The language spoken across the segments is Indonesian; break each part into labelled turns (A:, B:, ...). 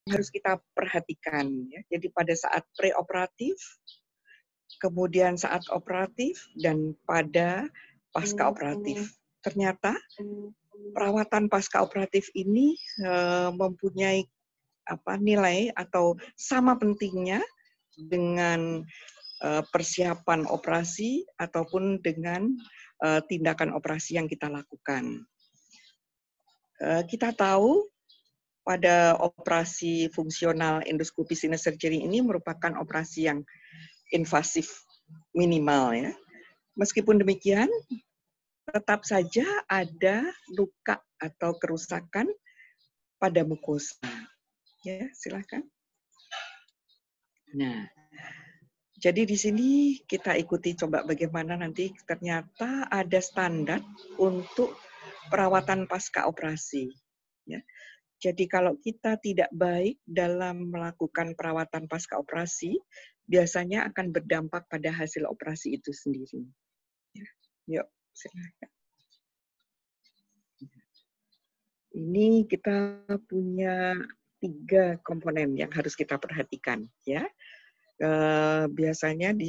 A: harus kita perhatikan ya. Jadi pada saat preoperatif, kemudian saat operatif, dan pada pasca operatif. Ternyata perawatan pasca operatif ini mempunyai nilai atau sama pentingnya dengan persiapan operasi ataupun dengan tindakan operasi yang kita lakukan. Kita tahu pada operasi fungsional endoskopi sinus surgery ini merupakan operasi yang invasif minimal ya. Meskipun demikian, tetap saja ada luka atau kerusakan pada mukosa. Ya, silakan. Nah, jadi di sini kita ikuti coba bagaimana nanti ternyata ada standar untuk perawatan pasca operasi. Ya. Jadi kalau kita tidak baik dalam melakukan perawatan pasca operasi, biasanya akan berdampak pada hasil operasi itu sendiri. Ya. Yuk, silakan. Ini kita punya 3 komponen yang harus kita perhatikan, ya. Biasanya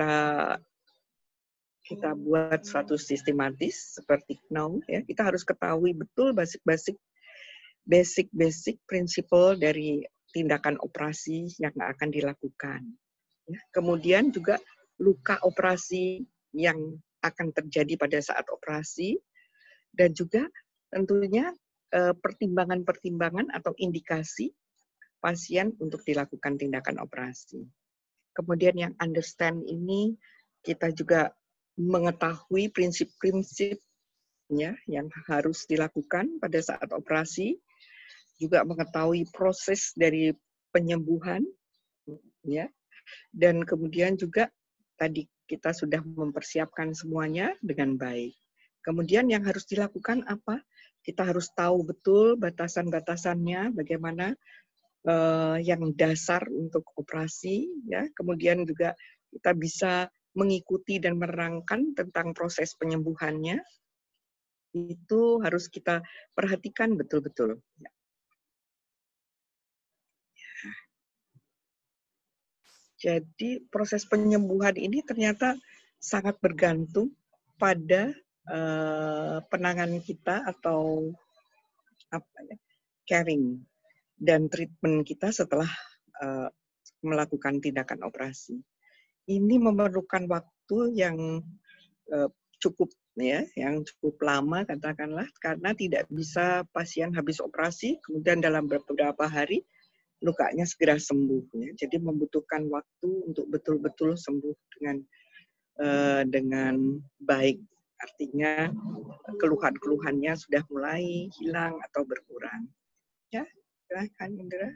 A: kita buat suatu sistematis seperti KNOW, ya. Kita harus ketahui betul basic prinsipal dari tindakan operasi yang akan dilakukan. Ya. Kemudian juga luka operasi yang akan terjadi pada saat operasi, dan juga tentunya pertimbangan-pertimbangan atau indikasi pasien untuk dilakukan tindakan operasi. Kemudian yang understand ini kita juga mengetahui prinsip-prinsip ya yang harus dilakukan pada saat operasi, juga mengetahui proses dari penyembuhan ya. Dan kemudian juga tadi kita sudah mempersiapkan semuanya dengan baik. Kemudian yang harus dilakukan apa? Kita harus tahu betul batasan-batasannya, bagaimana yang dasar untuk operasi, ya. Kemudian juga kita bisa mengikuti dan menerangkan tentang proses penyembuhannya. Itu harus kita perhatikan betul-betul. Ya. Jadi proses penyembuhan ini ternyata sangat bergantung pada penanganan kita atau caring dan treatment kita setelah melakukan tindakan operasi. Ini memerlukan waktu yang cukup ya, yang cukup lama katakanlah, karena tidak bisa pasien habis operasi kemudian dalam beberapa hari lukanya segera sembuh ya. Jadi membutuhkan waktu untuk betul-betul sembuh dengan baik. Artinya keluhan-keluhannya sudah mulai hilang atau berkurang. Ya, silakan Indra.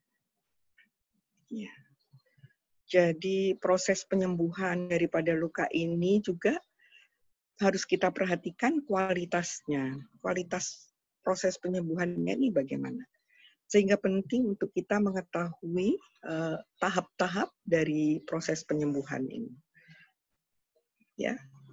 A: Ya. Jadi proses penyembuhan daripada luka ini juga harus kita perhatikan kualitasnya. Kualitas proses penyembuhannya ini bagaimana. Sehingga penting untuk kita mengetahui tahap-tahap dari proses penyembuhan ini. Ya.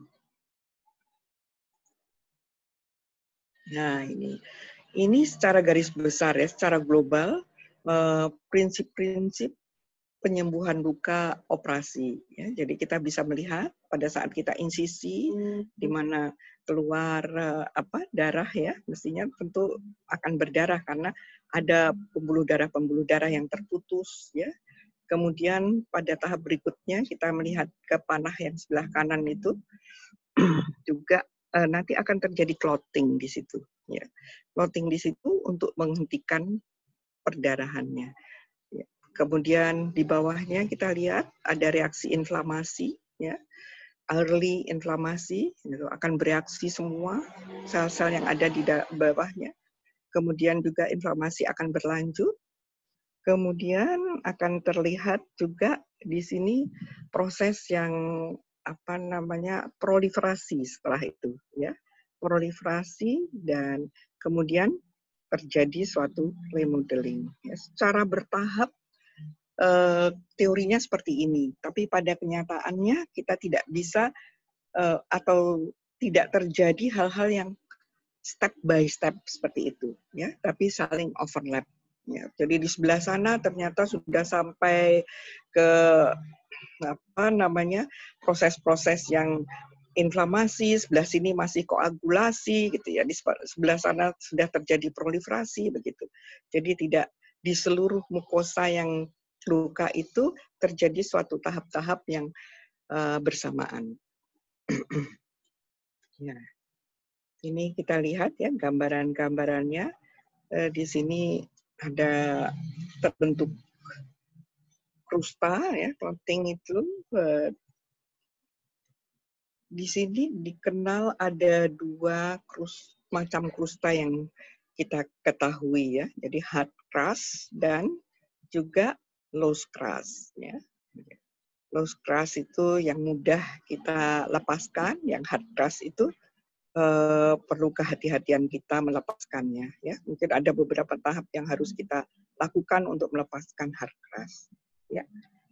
A: Nah, ini secara garis besar ya, secara global prinsip-prinsip penyembuhan luka operasi ya. Jadi kita bisa melihat pada saat kita insisi di mana keluar darah ya, mestinya tentu akan berdarah karena ada pembuluh darah yang terputus ya. Kemudian pada tahap berikutnya kita melihat ke panah yang sebelah kanan itu juga nanti akan terjadi clotting di situ ya. Clotting di situ untuk menghentikan perdarahannya. Ya. Kemudian di bawahnya kita lihat ada reaksi inflamasi ya. Early inflamasi itu akan bereaksi semua sel-sel yang ada di bawahnya. Kemudian juga inflamasi akan berlanjut. Kemudian akan terlihat juga di sini proses yang proliferasi setelah itu ya. Proliferasi dan kemudian terjadi suatu remodeling. Ya, secara bertahap teorinya seperti ini, tapi pada kenyataannya kita tidak bisa atau tidak terjadi hal-hal yang step by step seperti itu, ya, tapi saling overlap. Ya, jadi di sebelah sana ternyata sudah sampai ke apa namanya proses-proses yang inflamasi, sebelah sini masih koagulasi gitu ya, di sebelah sana sudah terjadi proliferasi begitu. Jadi tidak di seluruh mukosa yang luka itu terjadi suatu tahap-tahap yang bersamaan. Ya, ini kita lihat ya gambaran-gambarannya. Di sini ada terbentuk krusta ya, clotting itu. Di sini dikenal ada dua macam krusta yang kita ketahui ya. Jadi hard crust dan juga loose crust ya. Loose crust itu yang mudah kita lepaskan, yang hard crust itu perlu kehati-hatian kita melepaskannya ya. Mungkin ada beberapa tahap yang harus kita lakukan untuk melepaskan hard crust ya.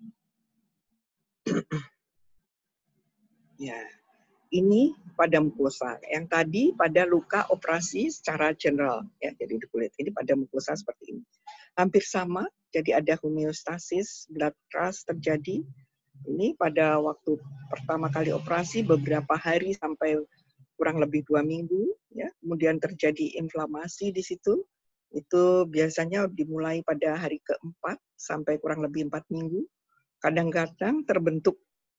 A: Ya. Ini pada mukosa, yang tadi pada luka operasi secara general ya, jadi di kulit. Ini pada mukosa seperti ini. Hampir sama, jadi ada homeostasis, blood crust terjadi. Ini pada waktu pertama kali operasi beberapa hari sampai kurang lebih 2 minggu ya. Kemudian terjadi inflamasi di situ. Itu biasanya dimulai pada hari keempat sampai kurang lebih 4 minggu. Kadang-kadang terbentuk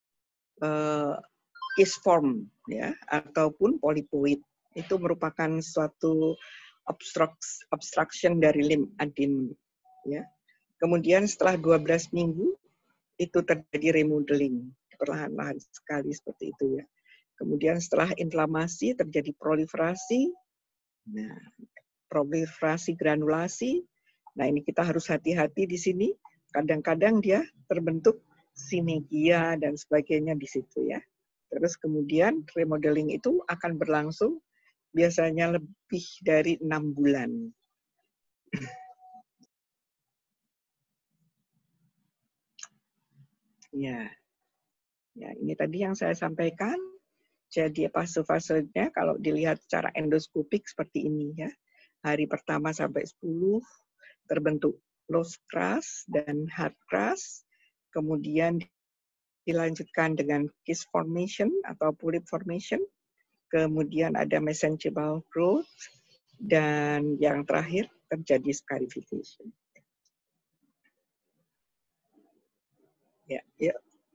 A: kiss form ya ataupun polypoid. Itu merupakan suatu obstruction dari lymphadenum ya. Kemudian setelah 12 minggu itu terjadi remodeling perlahan-lahan sekali seperti itu ya. Kemudian setelah inflamasi terjadi proliferasi. Nah, proliferasi granulasi. Nah, ini kita harus hati-hati di sini. Kadang-kadang dia terbentuk sinegia dan sebagainya di situ ya. Terus kemudian remodeling itu akan berlangsung biasanya lebih dari 6 bulan. Ya, ya ini tadi yang saya sampaikan. Jadi fase-fasenya kalau dilihat secara endoskopik seperti ini ya. Hari pertama sampai 10 terbentuk loose crust dan hard crust. Kemudian dilanjutkan dengan kiss formation atau polyp formation. Kemudian ada mesenchymal growth, dan yang terakhir terjadi scarification. Ya, ya.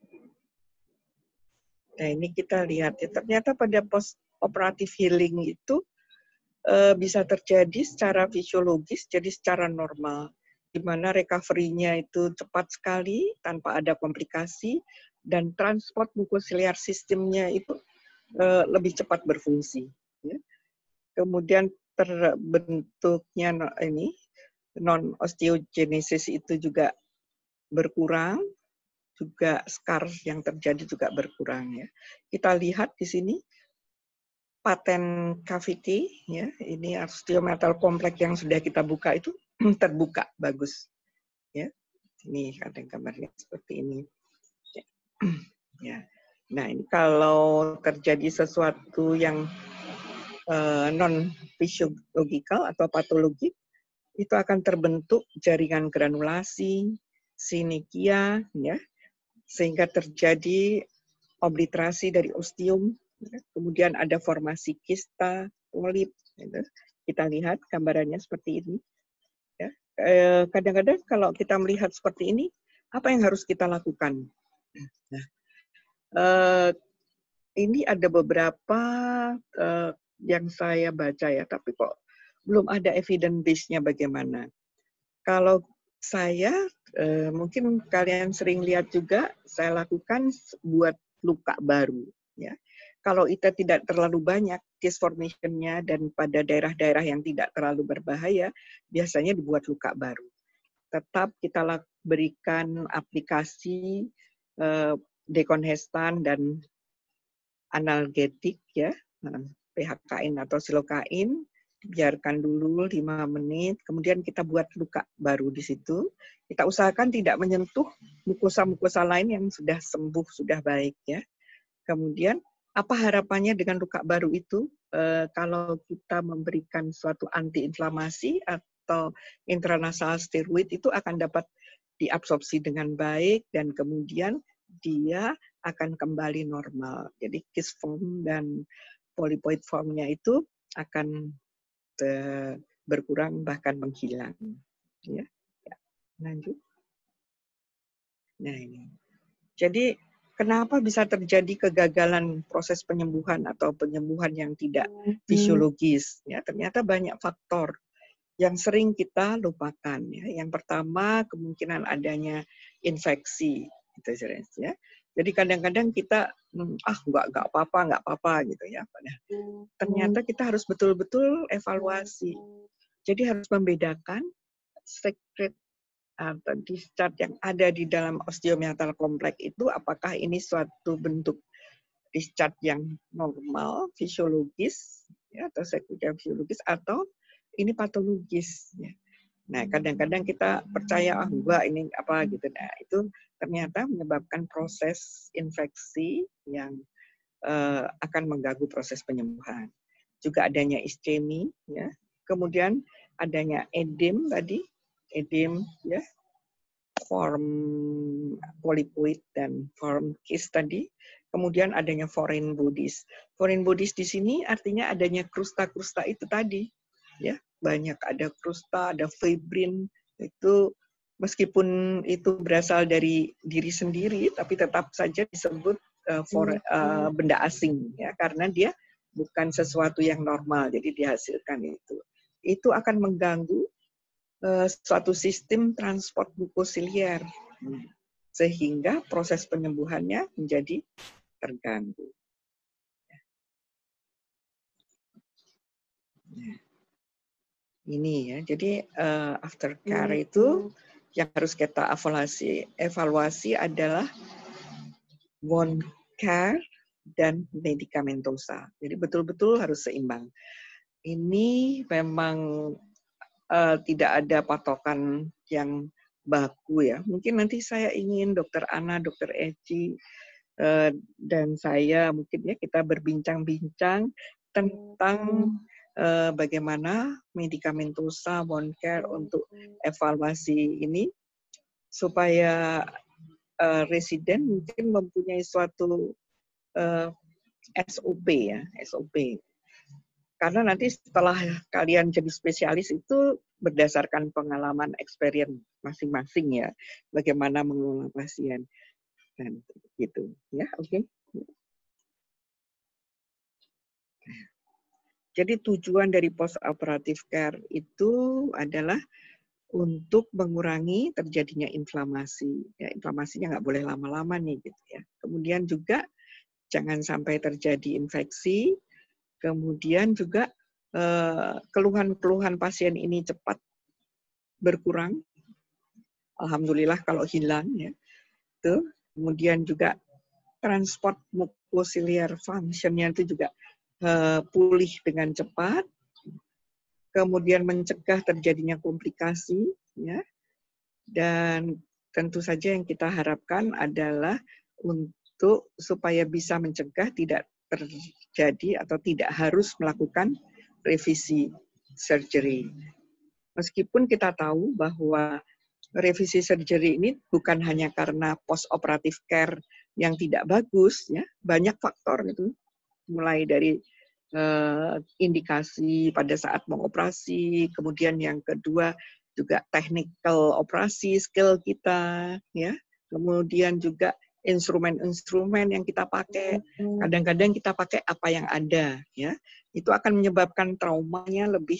A: Nah ini kita lihat ya, ternyata pada post operative healing itu bisa terjadi secara fisiologis, jadi secara normal, di mana recovery-nya itu cepat sekali tanpa ada komplikasi dan transport mucociliar sistemnya itu lebih cepat berfungsi. Ya. Kemudian terbentuknya ini non osteogenesis itu juga berkurang, juga scar yang terjadi juga berkurang ya. Kita lihat di sini patent cavity ya, ini osteometal kompleks yang sudah kita buka itu terbuka bagus ya. Ini ada gambarnya seperti ini. Ya. Nah, ini kalau terjadi sesuatu yang non fisiologikal atau patologik, itu akan terbentuk jaringan granulasi, sinekia, ya, sehingga terjadi obliterasi dari osteum, ya. Kemudian ada formasi kista, polip. Gitu. Kita lihat gambarannya seperti ini. Ya. Kadang-kadang kalau kita melihat seperti ini, apa yang harus kita lakukan? Nah, ini ada beberapa yang saya baca ya, tapi kok belum ada evidence base-nya bagaimana. Kalau saya, mungkin kalian sering lihat juga, saya lakukan buat luka baru. Ya. Kalau itu tidak terlalu banyak kiss formation-nya dan pada daerah-daerah yang tidak terlalu berbahaya, biasanya dibuat luka baru. Tetap kita berikan aplikasi dekongestan dan analgetik ya, PHKin atau silokain, biarkan dulu 5 menit, kemudian kita buat luka baru di situ. Kita usahakan tidak menyentuh mukosa-mukosa lain yang sudah sembuh, sudah baik ya. Kemudian apa harapannya dengan luka baru itu? Kalau kita memberikan suatu antiinflamasi atau intranasal steroid itu akan dapat diabsorpsi dengan baik dan kemudian dia akan kembali normal. Jadi cyst form dan polypoid formnya itu akan berkurang bahkan menghilang. Ya, lanjut. Nah ini. Jadi kenapa bisa terjadi kegagalan proses penyembuhan atau penyembuhan yang tidak fisiologis? Ya, ternyata banyak faktor yang sering kita lupakan. Ya. Yang pertama kemungkinan adanya infeksi, gitu ya. Jadi kadang-kadang kita nggak apa-apa gitu ya. Ternyata kita harus betul-betul evaluasi. Jadi harus membedakan secret atau discharge yang ada di dalam osteomiatal kompleks itu apakah ini suatu bentuk discharge yang normal, fisiologis, ya, atau sekunder fisiologis, atau ini patologis. Ya. Nah, kadang-kadang kita percaya, enggak, ini apa gitu. Nah, itu ternyata menyebabkan proses infeksi yang akan mengganggu proses penyembuhan. Juga adanya iskemi, ya. Kemudian adanya edem tadi, edem, ya, form polypoid dan form cyst tadi. Kemudian adanya foreign bodies. Foreign bodies di sini artinya adanya krusta-krusta itu tadi, ya. Banyak ada krusta, ada fibrin, itu meskipun itu berasal dari diri sendiri, tapi tetap saja disebut benda asing, ya, karena dia bukan sesuatu yang normal, jadi dihasilkan itu. Itu akan mengganggu suatu sistem transport mukosiliar, sehingga proses penyembuhannya menjadi terganggu. Ini ya, jadi aftercare itu yang harus kita evaluasi adalah wound care dan medikamentosa. Jadi betul-betul harus seimbang. Ini memang tidak ada patokan yang baku ya. Mungkin nanti saya ingin Dr. Ana, Dr. Eci, dan saya mungkin ya kita berbincang-bincang tentang bagaimana medikamentosa wound care untuk evaluasi ini supaya residen mungkin mempunyai suatu SOP ya, SOP. Karena nanti setelah kalian jadi spesialis itu berdasarkan pengalaman experience masing-masing ya, bagaimana mengelola pasien dan gitu ya, oke. Jadi tujuan dari post operative care itu adalah untuk mengurangi terjadinya inflamasi. Ya, inflamasinya nggak boleh lama-lama nih gitu ya. Kemudian juga jangan sampai terjadi infeksi. Kemudian juga keluhan-keluhan pasien ini cepat berkurang. Alhamdulillah kalau hilang ya. Tuh. Kemudian juga transport mucociliar function-nya itu juga pulih dengan cepat. Kemudian mencegah terjadinya komplikasi, ya. Dan tentu saja yang kita harapkan adalah untuk supaya bisa mencegah tidak terjadi atau tidak harus melakukan revisi surgery. Meskipun kita tahu bahwa revisi surgery ini bukan hanya karena post operative care yang tidak bagus, ya, banyak faktor itu, mulai dari indikasi pada saat mengoperasi, kemudian yang kedua juga technical operasi skill kita, ya, kemudian juga instrumen-instrumen yang kita pakai. Kadang-kadang kita pakai apa yang ada, ya, itu akan menyebabkan traumanya lebih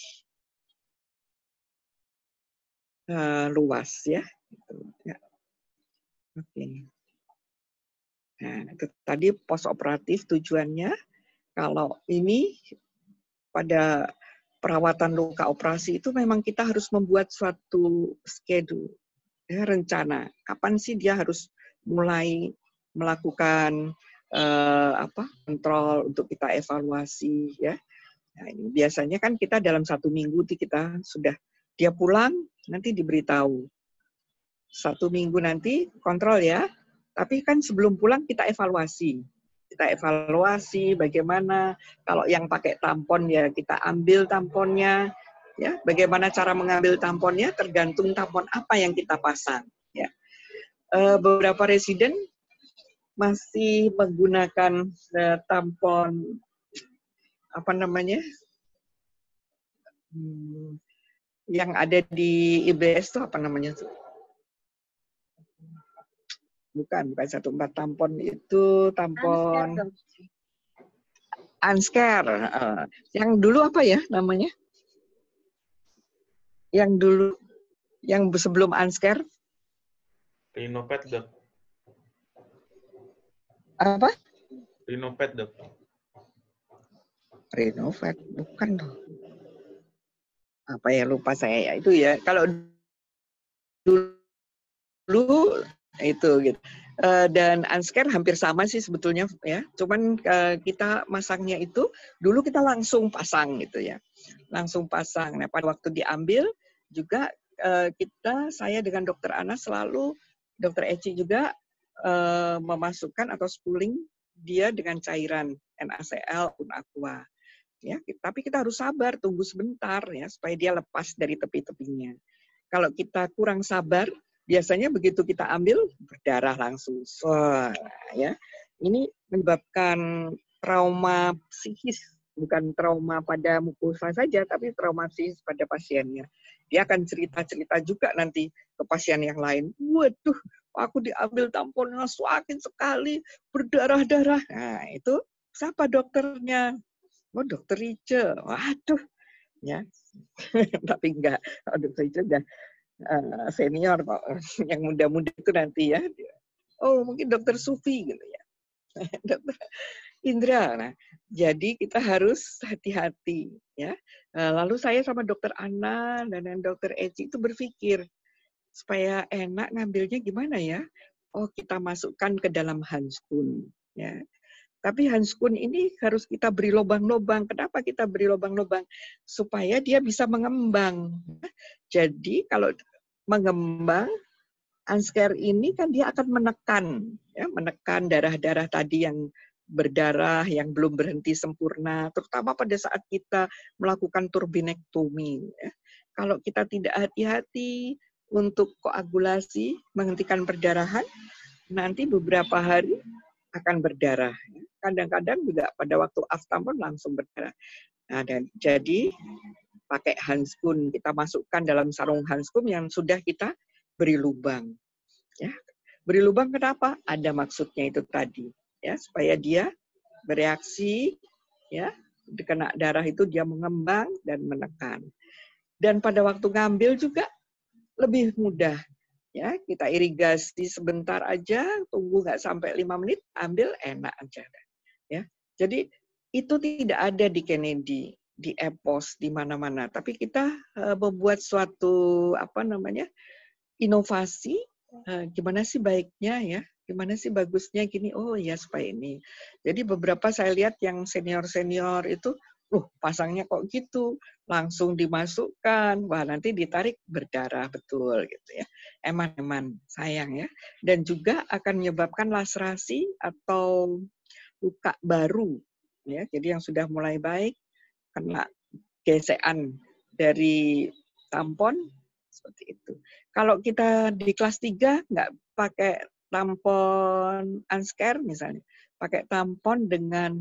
A: luas, ya. Ya. Oke. Nah, itu tadi post operatif tujuannya. Kalau ini pada perawatan luka operasi itu memang kita harus membuat suatu schedule, ya, rencana. Kapan sih dia harus mulai melakukan kontrol untuk kita evaluasi, ya. Nah, ini biasanya kan kita dalam 1 minggu kita sudah dia pulang nanti diberitahu 1 minggu nanti kontrol ya. Tapi kan sebelum pulang kita evaluasi. Kita evaluasi bagaimana, kalau yang pakai tampon ya kita ambil tamponnya, Ya, bagaimana cara mengambil tamponnya tergantung tampon apa yang kita pasang. Ya, beberapa residen masih menggunakan tampon apa namanya yang ada di IBS itu apa namanya tuh? Bukan 14 tampon itu tampon Ansker. Yang dulu apa ya namanya? Yang dulu, yang sebelum Ansker?
B: Rinopet, Dok.
A: Apa?
B: Rinopet, Dok.
A: Renovet, bukan dong. Apa ya, lupa saya ya. Itu ya, kalau dulu itu gitu. Dan Ansker hampir sama sih sebetulnya ya. Cuman kita masangnya itu dulu kita langsung pasang gitu ya. Langsung pasang. Nah, pada waktu diambil juga saya dengan Dokter Ana selalu, Dokter Eci juga memasukkan atau spooling dia dengan cairan NaCl pun aqua. Ya, tapi kita harus sabar, tunggu sebentar ya supaya dia lepas dari tepi-tepinya. Kalau kita kurang sabar, biasanya begitu kita ambil berdarah langsung. Ya. Ini menyebabkan trauma psikis, bukan trauma pada mukosa saja, tapi trauma psikis pada pasiennya. Dia akan cerita-cerita juga nanti ke pasien yang lain. Waduh, aku diambil tamponnya sakit sekali, berdarah-darah. Nah, itu siapa dokternya? Oh, Dokter Rice. Waduh, ya. Tapi enggak, Dokter Rice udah senior kok. Yang muda-muda itu nanti ya. Oh, mungkin Dokter Sufi gitu ya. Dokter Indra. Nah, jadi kita harus hati-hati ya. Lalu saya sama Dokter Ana dan Dokter Eci itu berpikir supaya enak ngambilnya gimana ya? Oh, kita masukkan ke dalam handskun ya. Tapi handskun ini harus kita beri lubang-lubang. Kenapa kita beri lubang-lubang? Supaya dia bisa mengembang. Jadi kalau mengembang, Ansker ini kan dia akan menekan darah-darah tadi yang berdarah, yang belum berhenti sempurna, terutama pada saat kita melakukan turbinektomi. Ya. Kalau kita tidak hati-hati untuk koagulasi, menghentikan perdarahan, nanti beberapa hari akan berdarah. Kadang-kadang juga pada waktu aftampon langsung berdarah. Nah, dan jadi pakai handskun, kita masukkan dalam sarung handskun yang sudah kita beri lubang. Ya, beri lubang kenapa? Ada maksudnya itu tadi, ya, supaya dia bereaksi, ya, kena darah itu dia mengembang dan menekan. Dan pada waktu ngambil juga lebih mudah. Ya, kita irigasi sebentar aja, tunggu nggak sampai 5 menit, ambil enak aja. Ya, jadi itu tidak ada di Kennedy, di EPOS, di mana-mana. Tapi kita membuat suatu inovasi. Gimana sih baiknya ya? Gimana sih bagusnya gini? Oh ya supaya ini. Jadi beberapa saya lihat yang senior-senior itu, pasangnya kok gitu, langsung dimasukkan, wah nanti ditarik berdarah betul gitu ya. Eman-eman sayang ya. Dan juga akan menyebabkan laserasi atau luka baru ya. Jadi yang sudah mulai baik kena gesekan dari tampon seperti itu. Kalau kita di kelas 3 nggak pakai tampon Ansker misalnya, pakai tampon dengan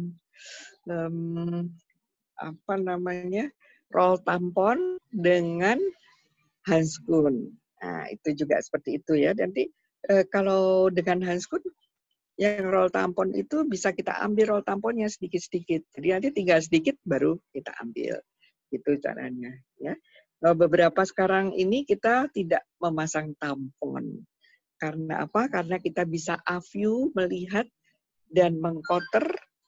A: roll tampon dengan handskun. Nah, itu juga seperti itu ya. Nanti kalau dengan handskun yang roll tampon itu bisa kita ambil roll tamponnya sedikit-sedikit. Jadi nanti tinggal sedikit baru kita ambil. Itu caranya. Ya. Beberapa sekarang ini kita tidak memasang tampon. Karena apa? Karena kita bisa view, melihat, dan mengcounter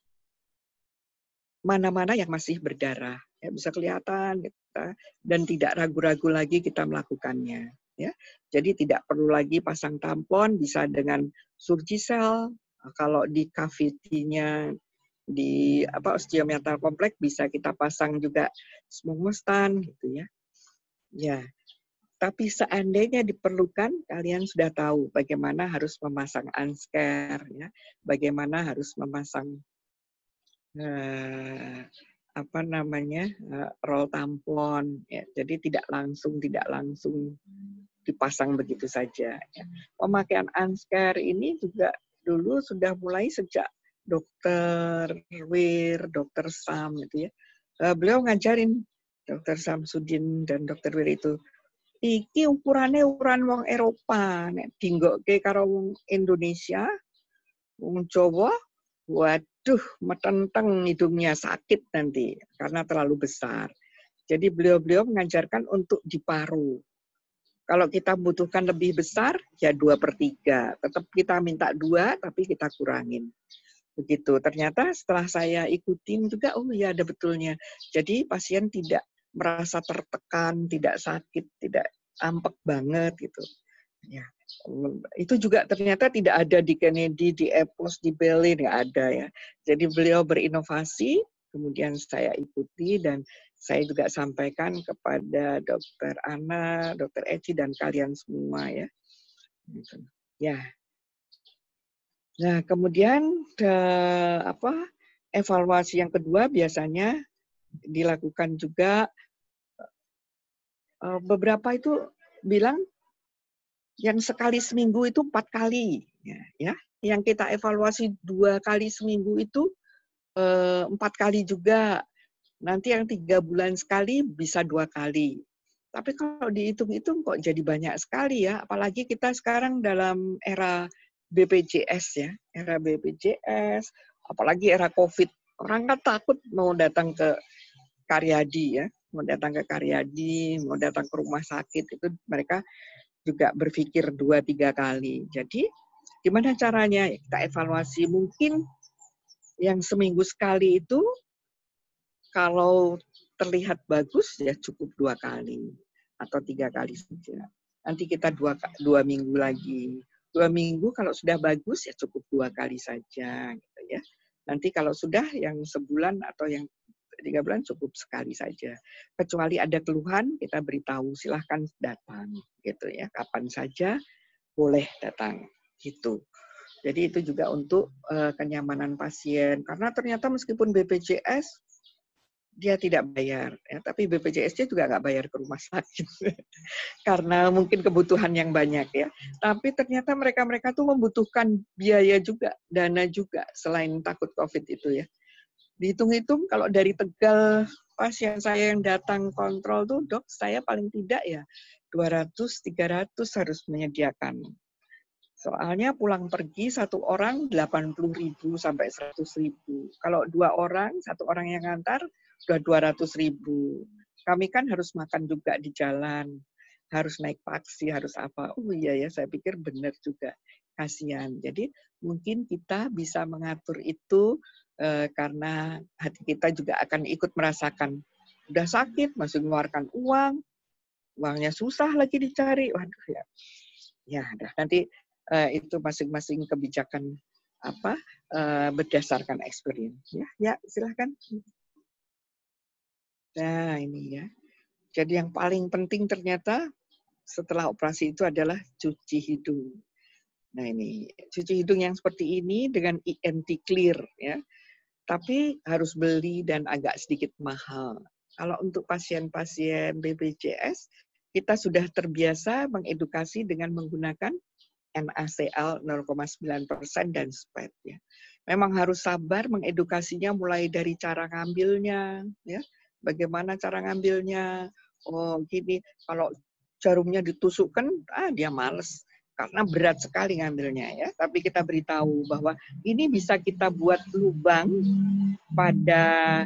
A: mana-mana yang masih berdarah. Ya, bisa kelihatan kita, dan tidak ragu-ragu lagi kita melakukannya. Ya. Jadi tidak perlu lagi pasang tampon, bisa dengan Surgicel. Kalau di cavity-nya di osteometal kompleks bisa kita pasang juga Smogostan gitu ya. Ya. Tapi seandainya diperlukan, kalian sudah tahu bagaimana harus memasang Ansker ya, bagaimana harus memasang apa namanya roll tampon, ya. Jadi tidak langsung dipasang begitu saja. Ya. Pemakaian Unsker ini juga dulu sudah mulai sejak Dokter Wir, Dokter Sam gitu ya. Beliau ngajarin Dokter Samsudin dan Dokter Wir itu. Iki ukurannya ukuran wong Eropa, nek dinggokke karo wong Indonesia, wong Jawa, waduh, metenteng hidungnya sakit nanti karena terlalu besar. Jadi beliau-beliau mengajarkan untuk diparu. Kalau kita butuhkan lebih besar, ya 2/3. Tetap kita minta 2, tapi kita kurangin. Begitu. Ternyata setelah saya ikutin juga, oh ya ada betulnya. Jadi pasien tidak merasa tertekan, tidak sakit, tidak ampek banget gitu. Ya, itu juga ternyata tidak ada di Kennedy, di Epos, di Berlin, nggak ada ya. Jadi beliau berinovasi, kemudian saya ikuti dan saya juga sampaikan kepada Dokter Ana, Dokter Eci dan kalian semua ya. Ya. Nah kemudian evaluasi yang kedua biasanya dilakukan juga beberapa itu bilang yang sekali seminggu itu 4 kali, ya. Yang kita evaluasi 2 kali seminggu itu 4 kali juga. Nanti yang 3 bulan sekali bisa 2 kali. Tapi kalau dihitung-hitung kok jadi banyak sekali ya. Apalagi kita sekarang dalam era BPJS ya, era BPJS, apalagi era COVID. Orang kan takut mau datang ke Karyadi ya, mau datang ke Karyadi, mau datang ke rumah sakit itu mereka juga berpikir 2-3 kali. Jadi gimana caranya kita evaluasi? Mungkin yang seminggu sekali itu kalau terlihat bagus ya cukup 2 kali atau 3 kali saja. Nanti kita 2 minggu lagi. 2 minggu kalau sudah bagus ya cukup 2 kali saja gitu ya. Nanti kalau sudah yang sebulan atau yang 3 bulan cukup sekali saja. Kecuali ada keluhan kita beritahu silahkan datang gitu ya. Kapan saja boleh datang gitu. Jadi itu juga untuk kenyamanan pasien karena ternyata meskipun BPJS dia tidak bayar, ya, tapi BPJS-nya juga nggak bayar ke rumah sakit karena mungkin kebutuhan yang banyak ya. Tapi ternyata mereka tuh membutuhkan biaya juga, dana juga selain takut COVID itu ya. Dihitung-hitung kalau dari Tegal pasien saya yang datang kontrol tuh dok saya paling tidak ya 200-300 harus menyediakan. Soalnya pulang pergi satu orang 80.000 sampai 100.000. Kalau 2 orang, 1 orang yang ngantar sudah 200.000. Kami kan harus makan juga di jalan, harus naik taksi, harus apa. Oh iya ya, saya pikir benar juga. Kasihan. Jadi mungkin kita bisa mengatur itu karena hati kita juga akan ikut merasakan. Udah sakit, masih mengeluarkan uang, uangnya susah lagi dicari. Waduh ya. Ya, nanti itu masing-masing kebijakan berdasarkan experience. Ya, silahkan. Nah, ini ya. Jadi yang paling penting ternyata setelah operasi itu adalah cuci hidung. Nah, ini cuci hidung yang seperti ini dengan ENT clear ya. Tapi harus beli dan agak sedikit mahal. Kalau untuk pasien-pasien BPJS, kita sudah terbiasa mengedukasi dengan menggunakan NaCl 0,9% dan SPED ya. Memang harus sabar mengedukasinya mulai dari cara ngambilnya ya. Bagaimana cara ngambilnya? Oh, gini, kalau jarumnya ditusukkan, dia males karena berat sekali ngambilnya ya. Tapi kita beritahu bahwa ini bisa kita buat lubang pada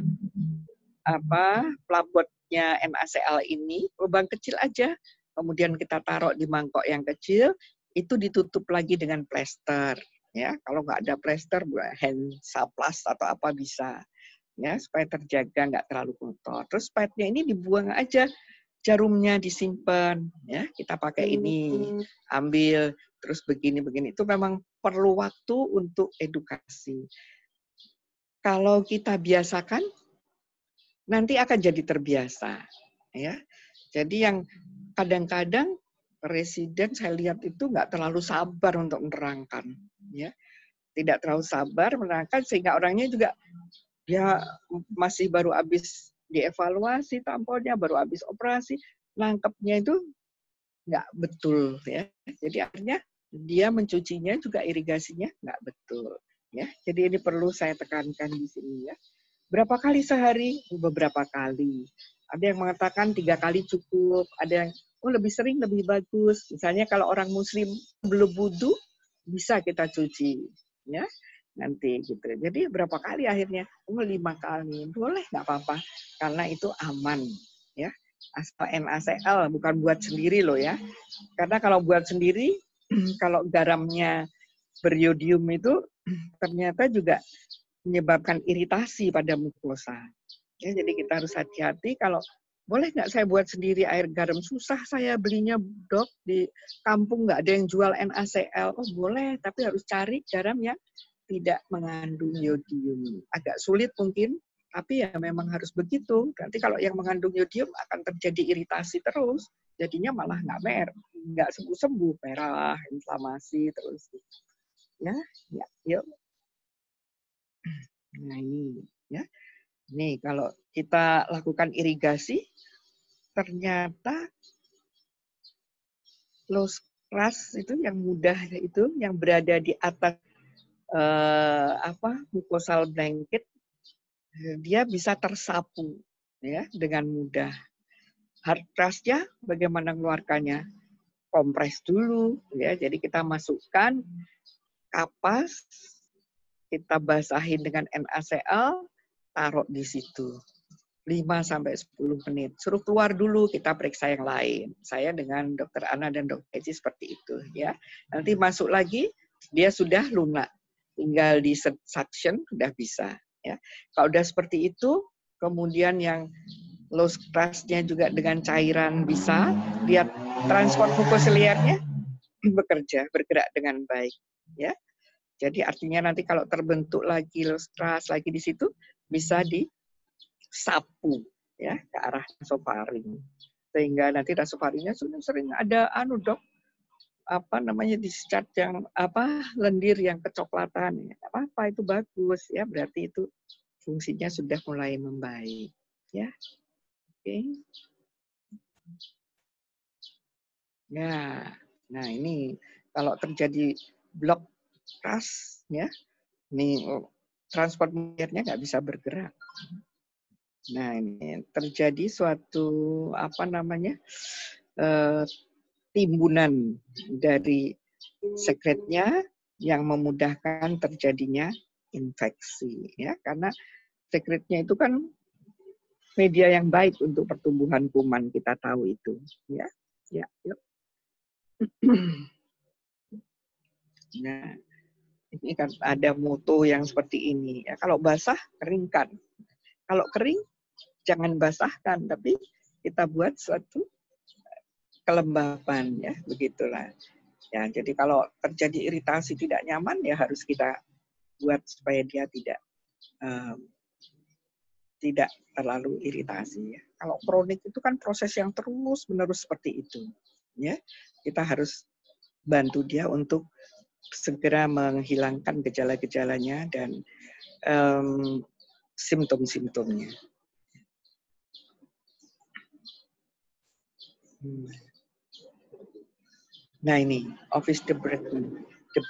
A: pelapotnya NaCl ini, lubang kecil aja. Kemudian kita taruh di mangkok yang kecil, itu ditutup lagi dengan plester. Ya, kalau nggak ada plester, hand saplas atau apa bisa, ya supaya terjaga nggak terlalu kotor. Terus padnya ini dibuang aja, jarumnya disimpan, ya kita pakai ini, ambil, terus begini-begini. Itu memang perlu waktu untuk edukasi. Kalau kita biasakan, nanti akan jadi terbiasa, ya. Jadi yang kadang-kadang residen saya lihat itu nggak terlalu sabar untuk menerangkan, ya. Tidak terlalu sabar menerangkan sehingga orangnya juga dia masih baru habis dievaluasi tampolnya, baru habis operasi, nangkepnya itu nggak betul ya. Jadi artinya dia mencucinya juga irigasinya nggak betul ya. Jadi ini perlu saya tekankan di sini ya. Berapa kali sehari? Beberapa kali. Ada yang mengatakan 3 kali cukup, ada yang lebih sering lebih bagus. Misalnya kalau orang muslim belum wudu bisa kita cuci ya. Nanti gitu. Jadi berapa kali akhirnya? 5 kali. Boleh nggak apa-apa karena itu aman ya. Asal NaCl bukan buat sendiri loh ya. Karena kalau buat sendiri kalau garamnya beriodium itu ternyata juga menyebabkan iritasi pada mukosa. Ya, jadi kita harus hati-hati kalau boleh nggak saya buat sendiri air garam, susah saya belinya dok, di kampung nggak ada yang jual NaCl. Oh boleh, tapi harus cari garam yang tidak mengandung iodium. Agak sulit mungkin, tapi ya memang harus begitu. Nanti kalau yang mengandung iodium akan terjadi iritasi terus, jadinya malah nggak sembuh-sembuh, merah, inflamasi terus. Ya, ya, yuk. Nah ini, ya. Nih kalau kita lakukan irigasi, ternyata low stress itu yang mudah itu, yang berada di atas mucosal blanket, dia bisa tersapu ya dengan mudah. Hard trustnya bagaimana mengeluarkannya? Kompres dulu ya. Jadi kita masukkan kapas, kita basahin dengan NaCl, taruh di situ 5-10 menit. Suruh keluar dulu, kita periksa yang lain. Saya dengan Dr. Ana dan Dr. Eci seperti itu ya. Nanti masuk lagi, dia sudah lunak. Tinggal di suction sudah bisa ya. Kalau udah seperti itu, kemudian yang low stress-nya juga dengan cairan bisa, dia transport mukosiliarnya bergerak dengan baik ya. Jadi artinya nanti kalau terbentuk lagi low stress lagi di situ bisa disapu ya ke arah nasofaring. Sehingga nanti nasofaringnya sering ada dok, discharge yang lendir yang kecoklatan. Apa itu bagus ya, berarti itu fungsinya sudah mulai membaik ya. Oke. Ya, nah ini kalau terjadi blok kas, ya, ini transport airnya nggak bisa bergerak. Nah ini terjadi suatu timbunan dari sekretnya yang memudahkan terjadinya infeksi, ya, karena sekretnya itu kan media yang baik untuk pertumbuhan kuman, kita tahu itu, ya, ya, yuk. Nah, ini kan ada moto yang seperti ini. Ya, kalau basah, keringkan. Kalau kering, jangan basahkan, tapi kita buat suatu kelembapan, ya, begitulah. Ya, jadi kalau terjadi iritasi tidak nyaman, ya harus kita buat supaya dia tidak terlalu iritasi. Ya. Kalau kronik itu kan proses yang terus-menerus seperti itu. Ya, kita harus bantu dia untuk segera menghilangkan gejala-gejalanya dan simptom-simptomnya. Nah ini, office debridement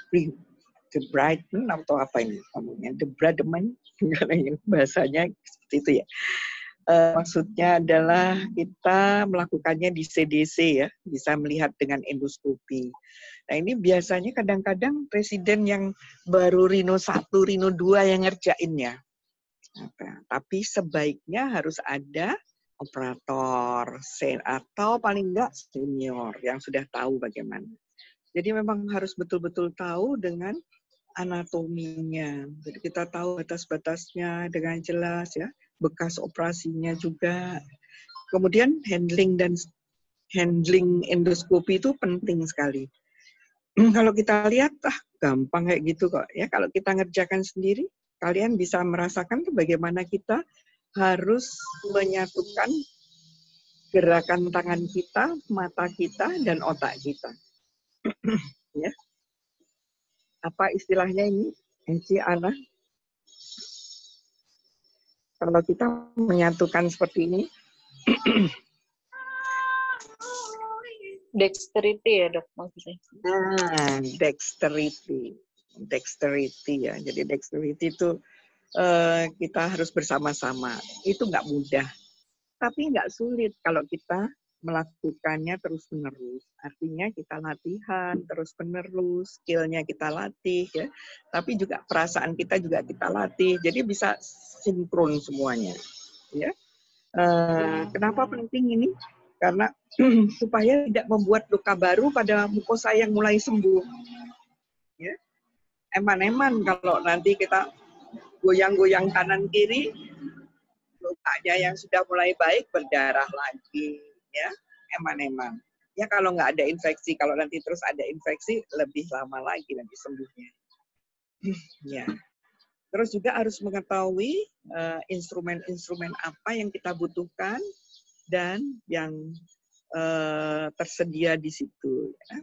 A: atau apa ini ngomongnya, debridement, bahasanya seperti itu ya. Maksudnya adalah kita melakukannya di CDC ya, bisa melihat dengan endoskopi. Nah ini biasanya kadang-kadang presiden yang baru Rino 1, Rino 2 yang ngerjainnya. Tapi sebaiknya harus ada operator atau paling enggak senior yang sudah tahu bagaimana. Jadi memang harus betul-betul tahu dengan anatominya. Jadi kita tahu batas-batasnya dengan jelas ya, bekas operasinya juga. Kemudian handling endoskopi itu penting sekali. Kalau kita lihat gampang kayak gitu kok ya. Kalau kita ngerjakan sendiri, kalian bisa merasakan bagaimana kita harus menyatukan gerakan tangan kita, mata kita, dan otak kita. Ya. Apa istilahnya ini, Eci, Ana? Kalau kita menyatukan seperti ini,
C: Dexterity ya dok maksudnya.
A: Dexterity ya. Jadi dexterity itu kita harus bersama-sama. Itu nggak mudah, tapi nggak sulit kalau kita melakukannya terus-menerus. Artinya kita latihan terus-menerus, skillnya kita latih ya. Tapi juga perasaan kita juga kita latih. Jadi bisa sinkron semuanya. Ya. Kenapa penting ini? Karena supaya tidak membuat luka baru pada mukosa yang mulai sembuh. Ya. Eman-eman kalau nanti kita goyang-goyang kanan kiri, lukanya yang sudah mulai baik berdarah lagi, ya, eman-eman. Ya kalau nggak ada infeksi, kalau nanti terus ada infeksi lebih lama lagi nanti sembuhnya. Ya. Terus juga harus mengetahui instrumen-instrumen apa yang kita butuhkan dan yang tersedia di situ. Ya.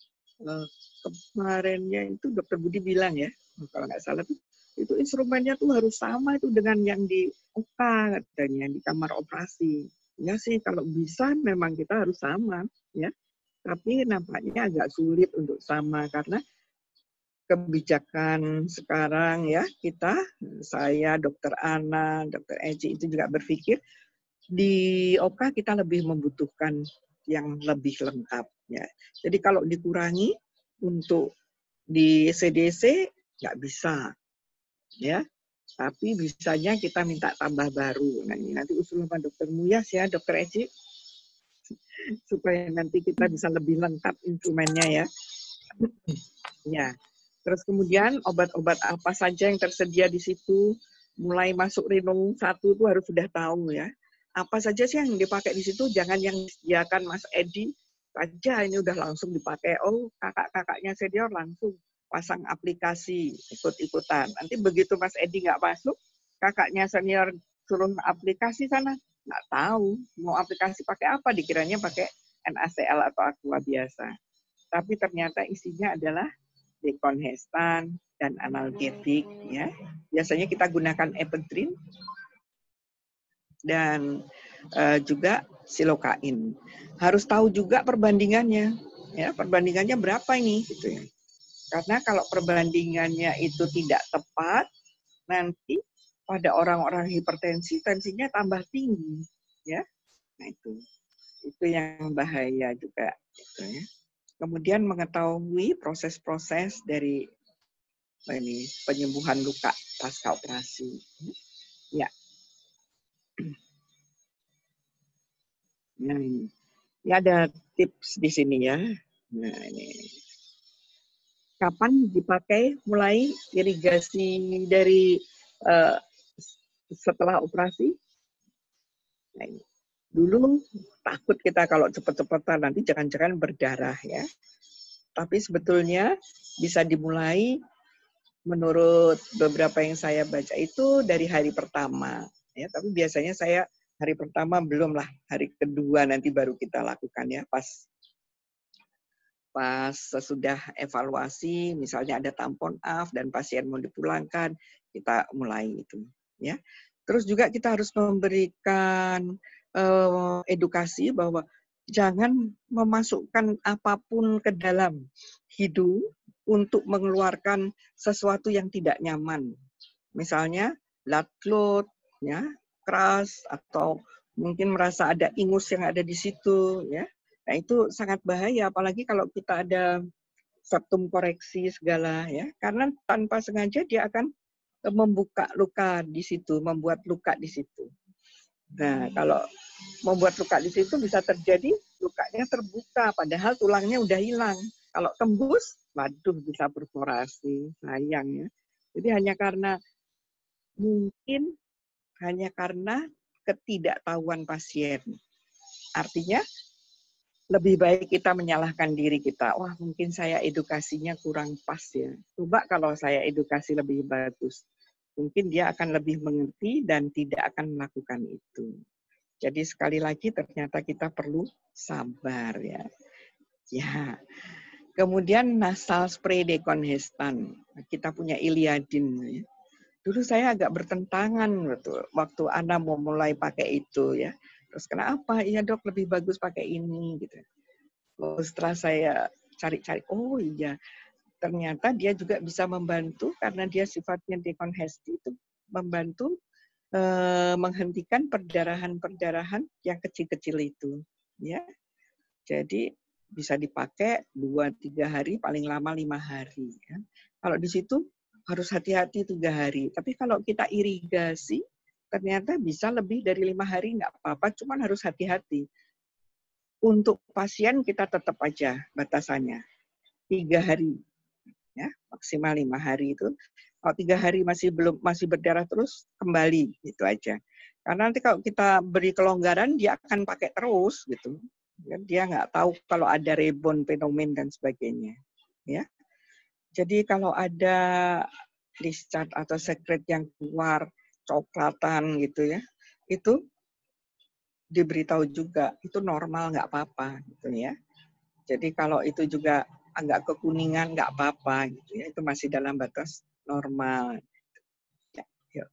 A: Kemarinnya itu Dokter Budi bilang ya, kalau nggak salah itu instrumennya tuh harus sama itu dengan yang di OK katanya di kamar operasi. Ya sih kalau bisa memang kita harus sama ya. Tapi nampaknya agak sulit untuk sama karena kebijakan sekarang ya saya, Dokter Ana, Dokter Eci itu juga berpikir di OK kita lebih membutuhkan yang lebih lengkap ya. Jadi kalau dikurangi untuk di CDC nggak bisa ya. Tapi bisanya kita minta tambah baru. Nah, ini nanti usul sama Dokter Muyas ya, Dokter Eci, supaya nanti kita bisa lebih lengkap instrumennya ya. Ya. Terus kemudian obat-obat apa saja yang tersedia di situ, mulai masuk renung 1 itu harus sudah tahu ya. Apa saja sih yang dipakai di situ, jangan yang disediakan Mas Edi saja ini udah langsung dipakai. Oh, kakak-kakaknya senior langsung pasang aplikasi, ikut-ikutan. Nanti begitu Mas Edi nggak masuk, kakaknya senior suruh aplikasi sana, nggak tahu mau aplikasi pakai apa, dikiranya pakai NaCl atau Aqua biasa. Tapi ternyata isinya adalah dekongestan dan analgetik. Ya. Biasanya kita gunakan epedrin dan juga silokain. Harus tahu juga perbandingannya. Ya, perbandingannya berapa ini? Gitu ya. Karena kalau perbandingannya itu tidak tepat, nanti pada orang-orang hipertensi, tensinya tambah tinggi. Ya, nah itu yang bahaya juga. Gitu ya. Kemudian mengetahui proses-proses dari penyembuhan luka pasca operasi. Ya. Nah, ini ada tips di sini ya. Nah, ini. Kapan dipakai mulai irigasi dari setelah operasi? Nah, ini. Dulu takut kita kalau cepat-cepatan nanti jangan-jangan berdarah ya. Tapi sebetulnya bisa dimulai menurut beberapa yang saya baca itu dari hari pertama. Ya, tapi biasanya saya hari pertama belum lah, hari kedua nanti baru kita lakukan ya pas sesudah evaluasi, misalnya ada tampon AF dan pasien mau dipulangkan, kita mulai itu. Ya. Terus juga kita harus memberikan edukasi bahwa jangan memasukkan apapun ke dalam hidung untuk mengeluarkan sesuatu yang tidak nyaman. Misalnya blood clot, ya, keras, atau mungkin merasa ada ingus yang ada di situ, ya. Nah, itu sangat bahaya, apalagi kalau kita ada septum koreksi segala, ya. Karena tanpa sengaja dia akan membuka luka di situ, membuat luka di situ. Nah, kalau membuat luka di situ bisa terjadi lukanya terbuka, padahal tulangnya udah hilang. Kalau tembus, waduh bisa perforasi, sayang ya. Jadi mungkin hanya karena ketidaktahuan pasien. Artinya lebih baik kita menyalahkan diri kita. Wah, mungkin saya edukasinya kurang pas ya. Coba kalau saya edukasi lebih bagus. Mungkin dia akan lebih mengerti dan tidak akan melakukan itu. Jadi sekali lagi ternyata kita perlu sabar ya. Ya. Kemudian nasal spray dekongestan. Kita punya Iliadin. Ya. Dulu saya agak bertentangan betul waktu Ana mau mulai pakai itu ya. Terus kenapa? Iya dok, lebih bagus pakai ini gitu. Lalu setelah saya cari-cari, oh iya, ternyata dia juga bisa membantu karena dia sifatnya dekongesti itu membantu menghentikan perdarahan-perdarahan yang kecil-kecil itu, ya. Jadi bisa dipakai 2-3 hari, paling lama 5 hari. Ya. Kalau di situ harus hati-hati 3 hari. Tapi kalau kita irigasi, ternyata bisa lebih dari 5 hari nggak apa-apa, cuman harus hati-hati. Untuk pasien kita tetap aja batasannya 3 hari, ya maksimal 5 hari itu. Kalau 3 hari masih berdarah terus, kembali gitu aja. Karena nanti kalau kita beri kelonggaran, dia akan pakai terus gitu. Dia nggak tahu kalau ada rebound fenomen dan sebagainya. Ya, jadi kalau ada discharge atau sekret yang keluar coklatan gitu ya, itu diberitahu juga itu normal nggak apa-apa gitu ya. Jadi kalau itu juga agak kekuningan nggak apa-apa gitu ya, itu masih dalam batas normal. Ya, yuk.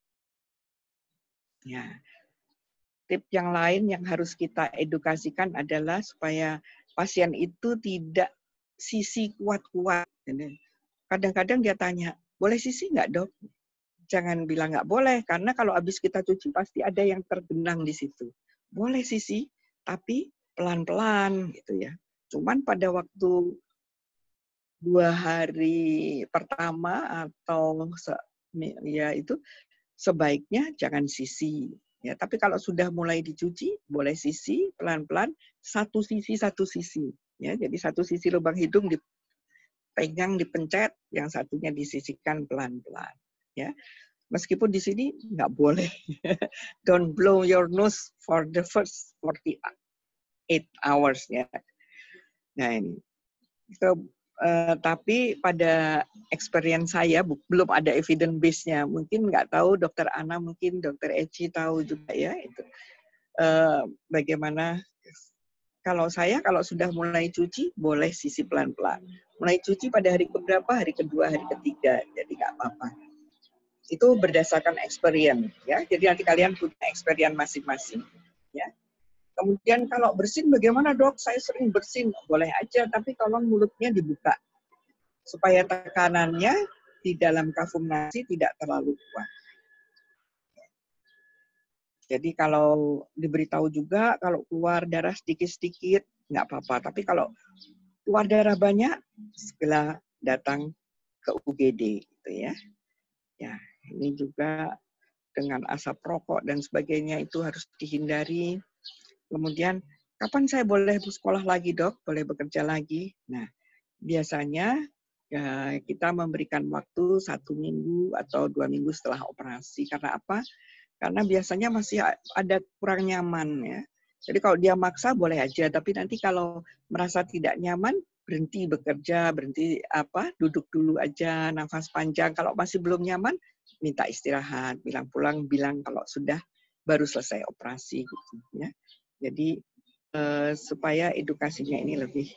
A: Ya. Tip yang lain yang harus kita edukasikan adalah supaya pasien itu tidak sisi kuat-kuat. Kadang-kadang dia tanya, boleh sisi nggak dok? Jangan bilang nggak boleh, karena kalau habis kita cuci pasti ada yang tergenang di situ. Boleh sisi, tapi pelan-pelan gitu ya. Cuman pada waktu 2 hari pertama atau ya itu sebaiknya jangan sisi. Ya, tapi kalau sudah mulai dicuci, boleh sisi pelan-pelan, satu sisi. Ya, jadi satu sisi lubang hidung dipegang, dipencet, yang satunya disisihkan pelan-pelan. Ya, meskipun di sini nggak boleh. Don't blow your nose for the first 48 hours. Ya. Nah ini. Tapi pada experience saya belum ada evidence base-nya. Mungkin nggak tahu Dokter Ana, mungkin Dokter Eci tahu juga ya itu. Bagaimana kalau sudah mulai cuci boleh sisi pelan-pelan. Mulai cuci pada hari keberapa? Hari kedua, hari ketiga. Jadi nggak apa-apa. Itu berdasarkan experience ya. Jadi nanti kalian punya experience masing-masing ya. Kemudian kalau bersin bagaimana dok? Saya sering bersin, boleh aja, tapi tolong mulutnya dibuka supaya tekanannya di dalam kafum nasi tidak terlalu kuat. Jadi kalau diberitahu juga kalau keluar darah sedikit-sedikit nggak apa-apa, tapi kalau keluar darah banyak segera datang ke UGD gitu ya. Ya, ini juga dengan asap rokok dan sebagainya itu harus dihindari. Kemudian, kapan saya boleh sekolah lagi dok? Boleh bekerja lagi? Nah, biasanya ya, kita memberikan waktu 1 minggu atau 2 minggu setelah operasi. Karena apa? Karena biasanya masih ada kurang nyaman ya. Jadi kalau dia maksa boleh aja, tapi nanti kalau merasa tidak nyaman, berhenti bekerja, berhenti duduk dulu aja, nafas panjang. Kalau masih belum nyaman, minta istirahat, pulang kalau sudah baru selesai operasi gitu ya. Jadi supaya edukasinya ini lebih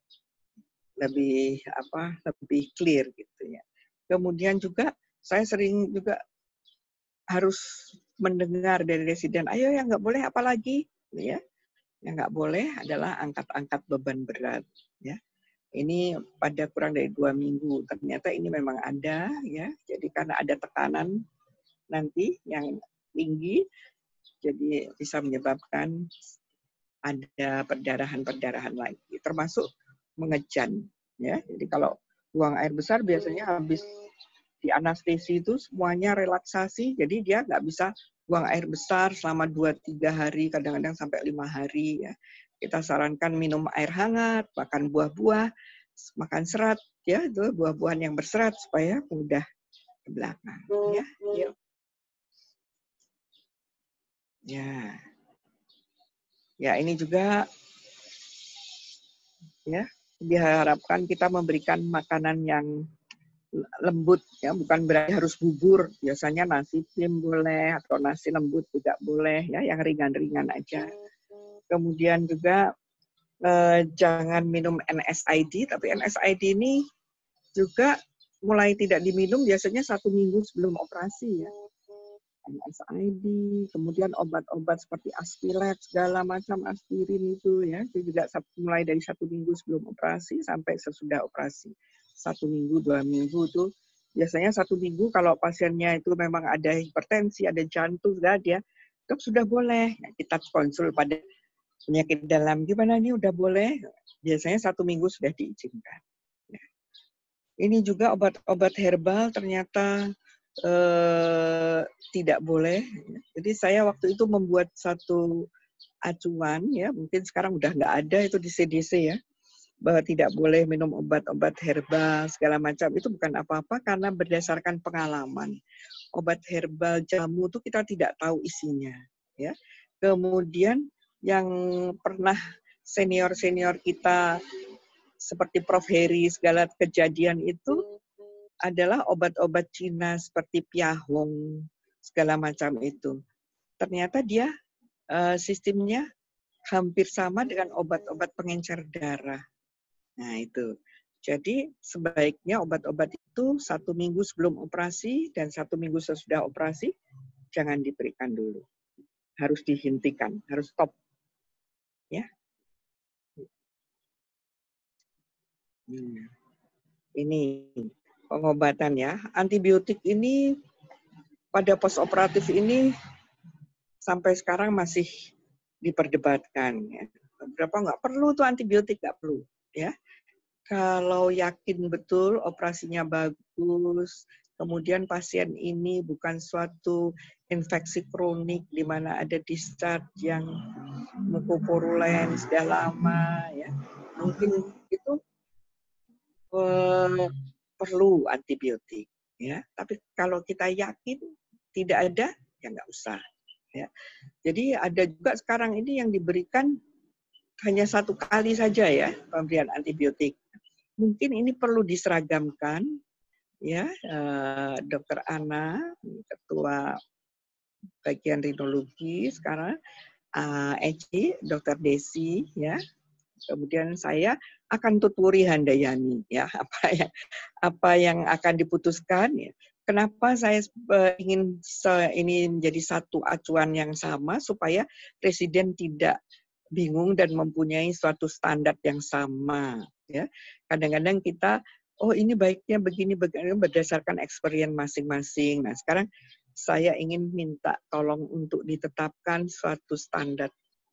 A: clear gitu ya. Kemudian juga saya sering juga harus mendengar dari residen, ayo yang nggak boleh apalagi ya. Yang nggak boleh adalah angkat-angkat beban berat ya. Ini pada kurang dari 2 minggu ternyata ini memang ada ya. Jadi karena ada tekanan nanti yang tinggi, jadi bisa menyebabkan ada perdarahan lagi, termasuk mengejan ya. Jadi kalau buang air besar biasanya habis di anestesi itu semuanya relaksasi, jadi dia nggak bisa buang air besar selama 2-3 hari, kadang-kadang sampai 5 hari ya. Kita sarankan minum air hangat, makan buah-buah, makan serat ya, itu buah-buahan yang berserat supaya mudah ke belakang ya. Yuk. Ya. Ya, ini juga ya diharapkan kita memberikan makanan yang lembut ya, bukan berarti harus bubur. Biasanya nasi tim boleh atau nasi lembut juga boleh ya, yang ringan-ringan aja. Kemudian juga jangan minum NSAID, tapi NSAID ini juga mulai tidak diminum biasanya 1 minggu sebelum operasi ya. NSAID, kemudian obat-obat seperti Aspilex, segala macam aspirin itu ya, itu juga mulai dari 1 minggu sebelum operasi sampai sesudah operasi. 1 minggu, 2 minggu itu biasanya 1 minggu kalau pasiennya itu memang ada hipertensi, ada jantung, dia dok sudah boleh. Kita konsul pada penyakit dalam, gimana ini udah boleh? Biasanya 1 minggu sudah diizinkan. Ini juga obat-obat herbal ternyata tidak boleh. Jadi saya waktu itu membuat satu acuan ya, mungkin sekarang udah nggak ada itu di CDC ya, bahwa tidak boleh minum obat-obat herbal segala macam. Itu bukan apa-apa karena berdasarkan pengalaman. Obat herbal jamu itu kita tidak tahu isinya ya. Kemudian yang pernah senior-senior kita seperti Prof. Heri segala kejadian itu adalah obat-obat Cina seperti piahong, segala macam itu. Ternyata dia sistemnya hampir sama dengan obat-obat pengencer darah. Nah itu. Jadi sebaiknya obat-obat itu 1 minggu sebelum operasi dan 1 minggu sesudah operasi jangan diberikan dulu. Harus dihentikan, harus stop. Ya. Ini pengobatan ya. Antibiotik ini pada postoperatif ini sampai sekarang masih diperdebatkan. Ya. Beberapa nggak perlu tuh antibiotik, nggak perlu. Ya. Kalau yakin betul operasinya bagus, kemudian pasien ini bukan suatu infeksi kronik di mana ada discharge yang mukoporulen sudah lama, ya mungkin itu perlu antibiotik. Ya. Tapi kalau kita yakin tidak ada, ya nggak usah. Ya. Jadi ada juga sekarang ini yang diberikan hanya 1 kali saja ya pemberian antibiotik. Mungkin ini perlu diseragamkan, ya, Dr. Ana, Ketua Bagian Rinologi sekarang, Eci, Dr. Desi, ya. Kemudian saya akan tuturi Handayani, ya, apa yang akan diputuskan. Ya. Kenapa saya ingin ini menjadi satu acuan yang sama supaya Presiden tidak bingung dan mempunyai suatu standar yang sama. Ya, kadang-kadang kita, oh ini baiknya begini berdasarkan experience masing-masing. Nah sekarang saya ingin minta tolong untuk ditetapkan suatu standar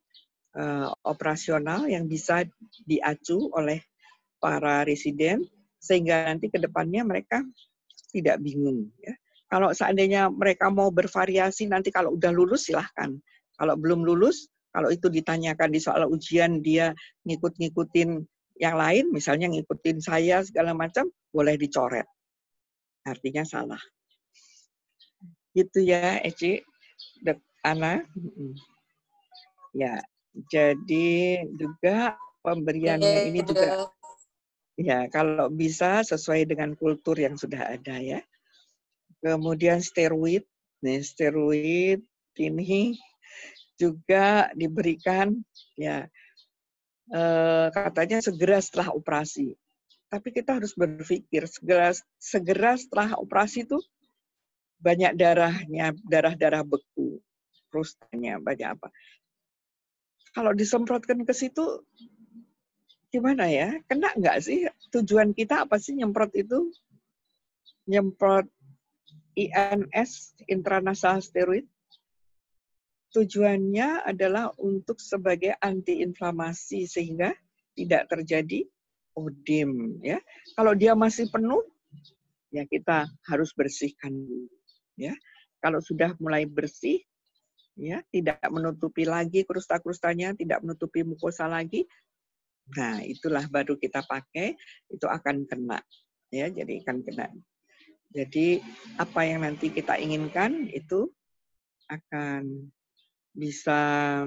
A: operasional yang bisa diacu oleh para residen sehingga nanti ke depannya mereka tidak bingung. Ya. Kalau seandainya mereka mau bervariasi nanti kalau udah lulus silahkan. Kalau belum lulus, kalau itu ditanyakan di soal ujian dia ngikut-ngikutin yang lain, misalnya ngikutin saya segala macam, boleh dicoret. Artinya salah. Gitu ya, Eci, Ana. Ya, jadi juga pemberiannya ini juga, ya kalau bisa sesuai dengan kultur yang sudah ada ya. Kemudian steroid, nih steroid ini juga diberikan ya katanya segera setelah operasi. Tapi kita harus berpikir segera setelah operasi itu banyak darahnya, darah beku, prostanya banyak apa. Kalau disemprotkan ke situ gimana ya? Kena nggak sih? Tujuan kita apa sih nyemprot itu? Nyemprot INS, intranasal steroid. Tujuannya adalah untuk sebagai antiinflamasi sehingga tidak terjadi odem. Ya, kalau dia masih penuh, ya kita harus bersihkan dulu. Ya, kalau sudah mulai bersih, ya tidak menutupi lagi krusta-krustanya, tidak menutupi mukosa lagi. Nah, itulah baru kita pakai, itu akan kena. Ya, jadi akan kena. Jadi apa yang nanti kita inginkan itu akan bisa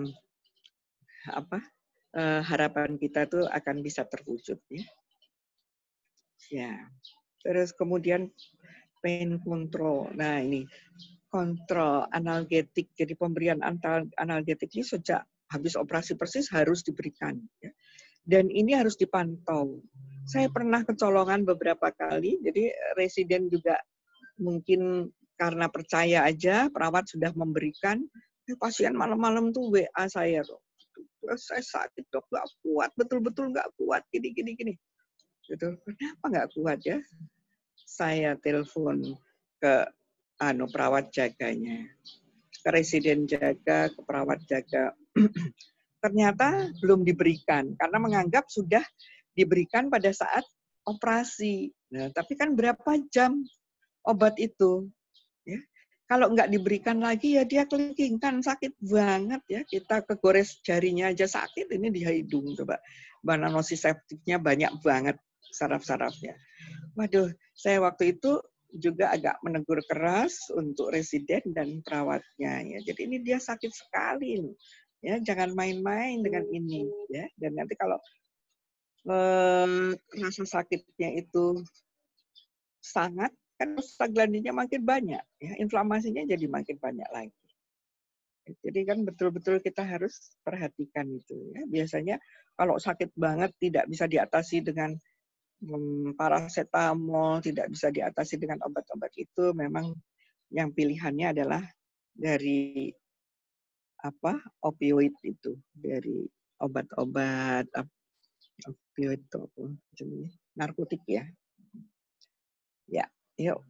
A: harapan kita tuh akan bisa terwujud ya. Ya. Terus kemudian pain control. Nah, ini kontrol analgetik. Jadi pemberian analgetik ini sejak habis operasi persis harus diberikan ya. Dan ini harus dipantau. Saya pernah kecolongan beberapa kali, jadi residen juga mungkin karena percaya aja, perawat sudah memberikan, pasien malam-malam tuh WA saya tuh. Saya sakit dok, nggak kuat, betul-betul nggak kuat, gini. Gitu. Kenapa nggak kuat ya? Saya telepon ke perawat jaganya, ke residen jaga, ke perawat jaga. Ternyata belum diberikan, karena menganggap sudah diberikan pada saat operasi. Nah, tapi kan berapa jam obat itu? Ya. Kalau nggak diberikan lagi ya dia kelingking, kan sakit banget ya. Kita kegores jarinya aja sakit, ini di hidung coba. Nociceptifnya banyak banget saraf-sarafnya. Waduh, saya waktu itu juga agak menegur keras untuk residen dan perawatnya ya. Jadi ini dia sakit sekali loh. Ya, jangan main-main dengan ini ya. Dan nanti kalau rasa sakitnya itu sangat, kan prostaglandinnya makin banyak ya, inflamasinya jadi makin banyak lagi. Jadi kan betul-betul kita harus perhatikan itu ya. Biasanya kalau sakit banget tidak bisa diatasi dengan paracetamol, tidak bisa diatasi dengan obat-obat itu, memang yang pilihannya adalah dari opioid itu, dari obat-obat opioid itu narkotik ya. Ya, yuk.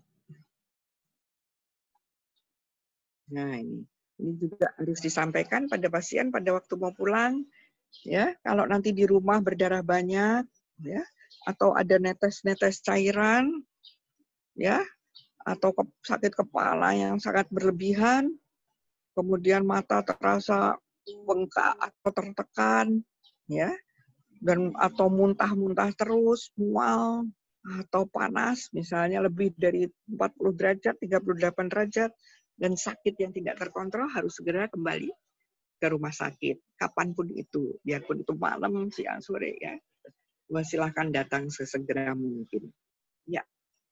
A: Nah, ini juga harus disampaikan pada pasien pada waktu mau pulang ya. Kalau nanti di rumah berdarah banyak ya, atau ada netes-netes cairan ya, atau sakit kepala yang sangat berlebihan, kemudian mata terasa bengkak atau tertekan ya, dan atau muntah-muntah terus, mual atau panas misalnya lebih dari 40 derajat, 38 derajat dan sakit yang tidak terkontrol, harus segera kembali ke rumah sakit kapanpun itu, biarpun itu malam, siang, sore ya. Silahkan datang sesegera mungkin. Ya.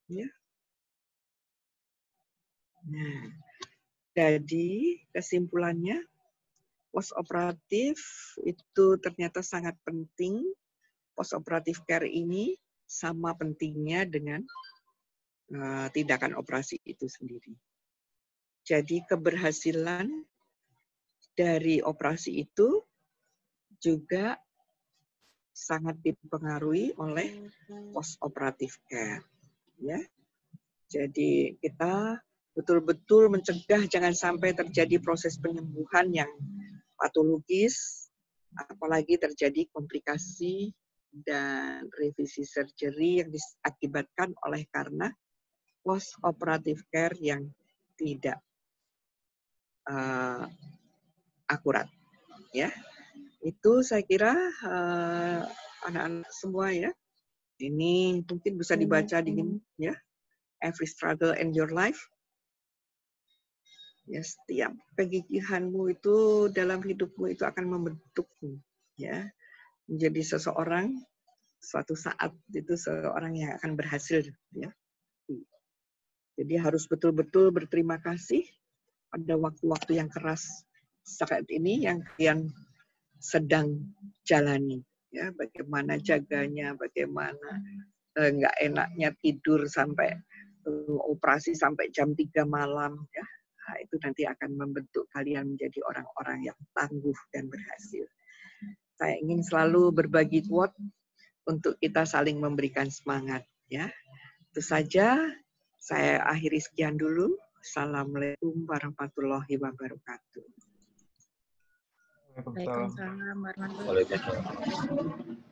A: Nah, jadi kesimpulannya, postoperatif itu ternyata sangat penting. Postoperatif care ini sama pentingnya dengan tindakan operasi itu sendiri. Jadi keberhasilan dari operasi itu juga sangat dipengaruhi oleh postoperatif care. Ya. Jadi kita betul-betul mencegah jangan sampai terjadi proses penyembuhan yang patologis, apalagi terjadi komplikasi dan revisi surgery yang diakibatkan oleh karena post-operative care yang tidak akurat. Ya, itu saya kira anak-anak semua ya. Ini mungkin bisa dibaca di ya. Every struggle in your life. Ya, setiap kegigihanmu itu dalam hidupmu itu akan membentukmu ya, menjadi seseorang suatu saat itu seorang yang akan berhasil ya. Jadi harus betul-betul berterima kasih pada waktu-waktu yang keras saat ini yang kalian sedang jalani ya, bagaimana jaganya, bagaimana nggak enaknya tidur sampai operasi sampai jam 3 malam ya. Nah, itu nanti akan membentuk kalian menjadi orang-orang yang tangguh dan berhasil. Saya ingin selalu berbagi quote untuk kita saling memberikan semangat ya. Itu saja, saya akhiri sekian dulu. Assalamualaikum warahmatullahi wabarakatuh.
C: Waalaikumsalam warahmatullahi wabarakatuh.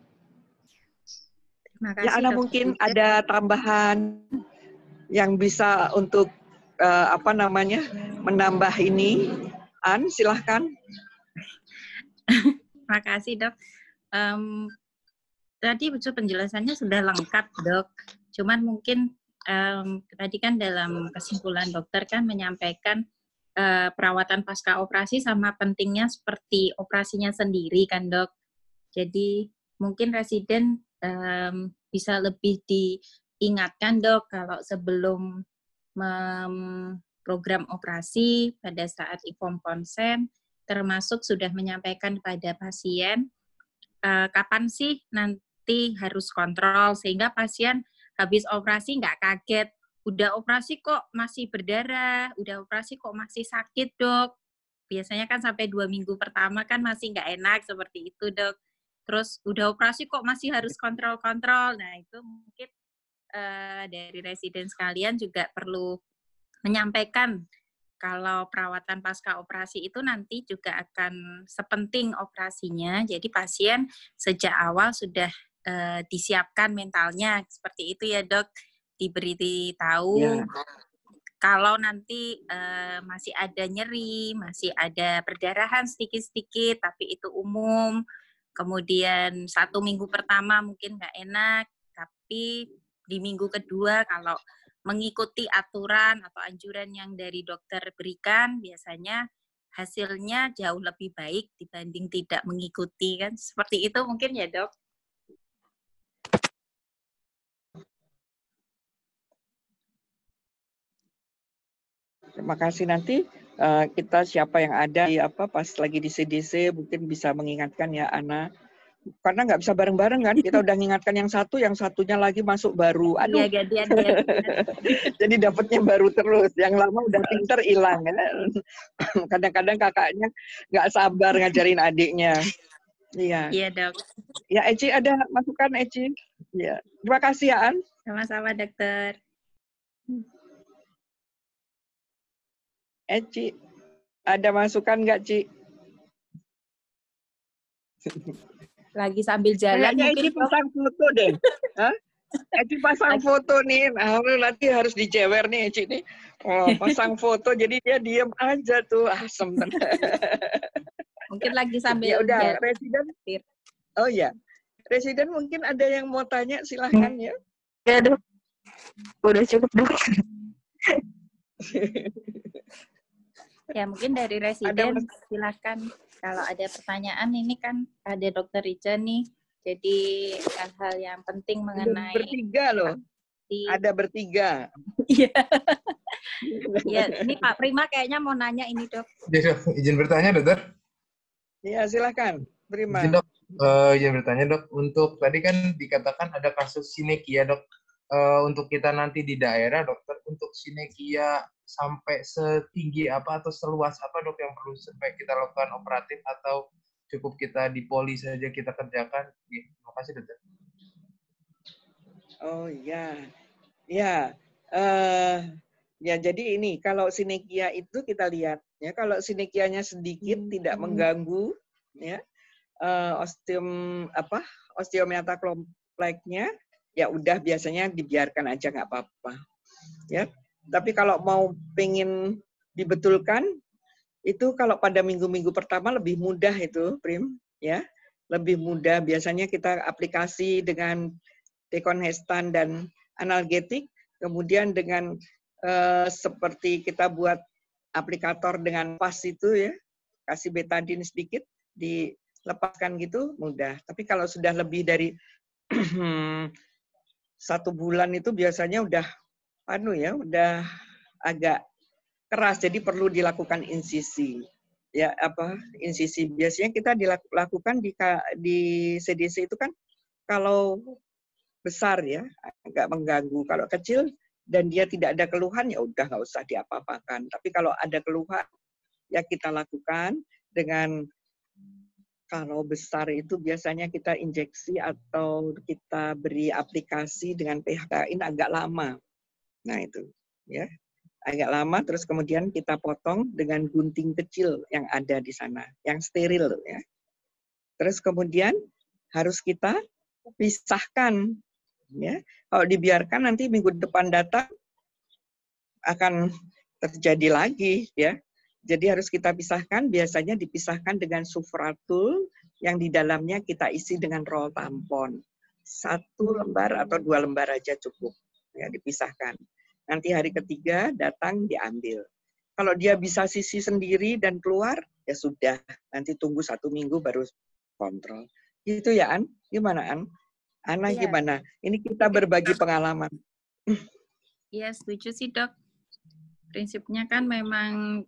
C: Terima kasih.
A: Ya, ada mungkin ada tambahan yang bisa untuk menambah ini. Silahkan.
C: Terima kasih dok. Tadi penjelasannya sudah lengkap dok. Cuman mungkin tadi kan dalam kesimpulan dokter kan menyampaikan perawatan pasca operasi sama pentingnya seperti operasinya sendiri kan dok. Jadi mungkin residen bisa lebih diingatkan dok kalau sebelum program operasi pada saat informed consent, termasuk sudah menyampaikan pada pasien kapan sih mengikuti, harus kontrol, sehingga pasien habis operasi nggak kaget. Udah operasi kok masih berdarah, udah operasi kok masih sakit, Dok. Biasanya kan sampai 2 minggu pertama kan masih nggak enak, seperti itu, Dok. Terus udah operasi kok masih harus kontrol-kontrol. Nah, itu mungkin dari residen sekalian juga perlu menyampaikan kalau perawatan pasca operasi itu nanti juga akan sepenting operasinya. Jadi pasien sejak awal sudah disiapkan mentalnya seperti itu ya, Dok. Diberi tahu
A: Ya.
C: kalau nanti masih ada nyeri, masih ada perdarahan sedikit-sedikit, tapi itu umum. Kemudian 1 minggu pertama mungkin nggak enak, tapi di minggu kedua kalau mengikuti aturan atau anjuran yang dari dokter berikan, biasanya hasilnya jauh lebih baik dibanding tidak mengikuti kan. Seperti itu mungkin ya, Dok?
A: Terima kasih. Nanti kita siapa yang ada di pas lagi di CDC mungkin bisa mengingatkan ya, Ana. Karena nggak bisa bareng-bareng kan, kita udah mengingatkan yang satu, yang satunya lagi masuk baru. Aduh.
C: Iya, gantian.
A: Jadi dapatnya baru terus. Yang lama udah pinter hilang. Ya. Kadang-kadang kakaknya nggak sabar ngajarin adiknya. Iya.
C: Iya, Dok.
A: Ya, Eci ada masukan, Eci? Ya. Terima kasih ya, An.
C: Sama-sama, Dokter.
A: Ci, ada masukan nggak, Ci?
C: Lagi sambil jalan
A: Kayaknya
C: mungkin.
A: Ci pasang foto deh. Hah? Ci pasang foto nih. Nah, nanti harus dijewer nih, Ci nih. Oh, pasang foto jadi dia diem aja tuh. Asem.
C: Mungkin lagi sambil
A: ya udah,
C: jalan.
A: Residen. Oh ya. Residen mungkin ada yang mau tanya, silahkan ya.
D: Ya, Dok. Udah cukup, Dok.
C: Ya, mungkin dari residen silakan kalau ada pertanyaan. Ini kan ada Dokter Rica nih. Jadi hal-hal yang penting mengenai
A: bertiga loh. Ada bertiga.
C: Iya. Ya, ini Pak Prima kayaknya mau nanya ini, Dok.
E: Ya, Dok. Izin bertanya, Dokter.
A: Iya, silakan. Prima.
E: Izin, Dok. Izin bertanya, Dok. Untuk tadi kan dikatakan ada kasus sinekia, Dok. Untuk kita nanti di daerah, Dokter, untuk sinekia sampai setinggi apa atau seluas apa, Dok, yang perlu sampai kita lakukan operatif atau cukup kita di poli saja kita kerjakan? Terima kasih, Dokter.
A: Oh ya, ya, ya. Jadi ini kalau sinekia itu kita lihat ya, kalau sinekianya sedikit tidak mengganggu ya osteomyata kompleknya, ya udah biasanya dibiarkan aja nggak apa-apa ya. Tapi kalau mau pengen dibetulkan itu kalau pada minggu-minggu pertama lebih mudah itu, Prim ya, lebih mudah. Biasanya kita aplikasi dengan dekongestan dan analgetik, kemudian dengan seperti kita buat aplikator dengan pas itu ya, kasih betadine sedikit, dilepaskan gitu mudah. Tapi kalau sudah lebih dari 1 bulan itu biasanya udah udah agak keras, jadi perlu dilakukan insisi. Ya, insisi biasanya kita dilakukan di CDC itu kan kalau besar ya, agak mengganggu. Kalau kecil dan dia tidak ada keluhan, ya udah nggak usah diapa-apakan. Tapi kalau ada keluhan, ya kita lakukan dengan, kalau besar itu biasanya kita injeksi atau kita beri aplikasi dengan PHK ini agak lama. Nah itu, ya agak lama. Terus kemudian kita potong dengan gunting kecil yang ada di sana, yang steril ya. Terus kemudian harus kita pisahkan. Ya, kalau dibiarkan nanti minggu depan datang akan terjadi lagi ya. Jadi harus kita pisahkan, biasanya dipisahkan dengan sufratul yang di dalamnya kita isi dengan roll tampon. 1 lembar atau 2 lembar aja cukup ya, dipisahkan. Nanti hari ketiga datang diambil. Kalau dia bisa sisi sendiri dan keluar, ya sudah. Nanti tunggu 1 minggu baru kontrol. Gitu ya, An? Gimana, An? Ana
C: Iya.
A: gimana? Ini kita berbagi pengalaman.
C: Iya, setuju sih, Dok. Prinsipnya kan memang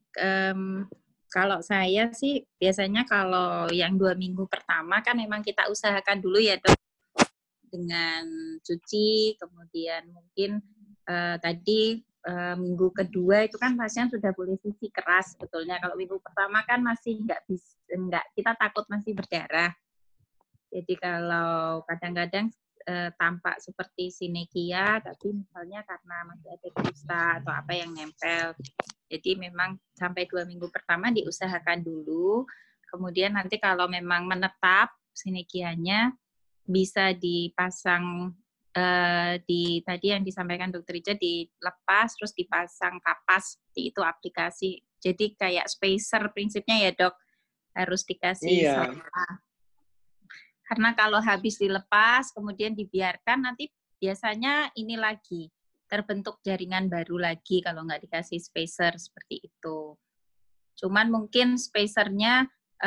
C: kalau saya sih biasanya kalau yang 2 minggu pertama kan memang kita usahakan dulu ya, Dok. dengan cuci, kemudian mungkin tadi minggu kedua itu kan pasien sudah boleh cuci keras sebetulnya. Kalau minggu pertama kan masih nggak kita takut masih berdarah. Jadi kalau kadang-kadang tampak seperti sinekia, tapi misalnya karena masih ada kusta atau apa yang nempel. Jadi memang sampai 2 minggu pertama diusahakan dulu. Kemudian nanti kalau memang menetap sinekianya, bisa dipasang di tadi yang disampaikan Dokter Ica, dilepas terus dipasang kapas seperti itu aplikasi. Jadi kayak spacer prinsipnya ya Dok, harus dikasih sampah. Karena kalau habis dilepas kemudian dibiarkan nanti biasanya ini lagi terbentuk jaringan baru lagi kalau nggak dikasih spacer seperti itu. Cuman mungkin spacernya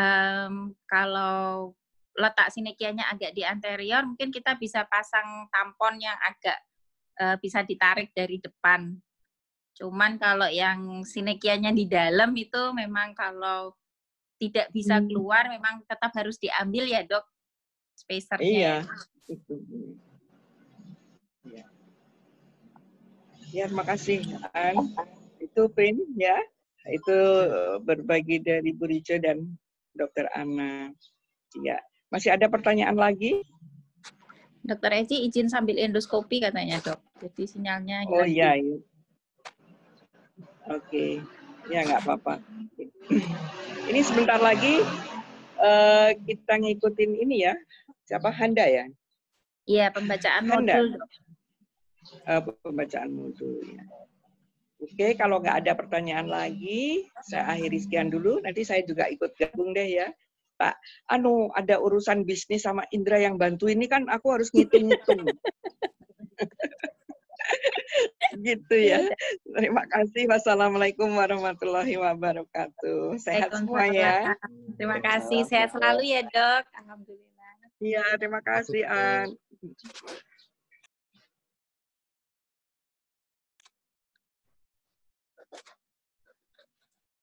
C: kalau letak sinekianya agak di anterior, mungkin kita bisa pasang tampon yang agak bisa ditarik dari depan. Cuman kalau yang sinekianya di dalam itu memang kalau tidak bisa keluar, memang tetap harus diambil ya Dok, spacernya.
A: Iya. Ya, terima kasih, An. Itu Prin, ya. Itu berbagi dari Bu Rico dan Dr. Ana. Ya. Masih ada pertanyaan lagi?
C: Dokter Eci izin sambil endoskopi katanya, Dok. Jadi sinyalnya
A: Oh
C: hilang.
A: iya. Oke. Ya, nggak apa-apa. Ini sebentar lagi kita ngikutin ini ya. Siapa? Handa ya?
C: Iya, pembacaan
A: Handa.
C: modul, Dok.
A: Pembacaan modul ya. Oke, kalau nggak ada pertanyaan lagi, saya akhiri sekian dulu. Nanti saya juga ikut gabung deh ya. Pak, ada urusan bisnis sama Indra yang bantu ini kan aku harus ngitung-ngitung. Gitu ya. Terima kasih. Wassalamualaikum warahmatullahi wabarakatuh. Sehat semua ya.
C: Terima kasih. Sehat selalu ya, Dok. Alhamdulillah.
A: Iya, terima kasih, An.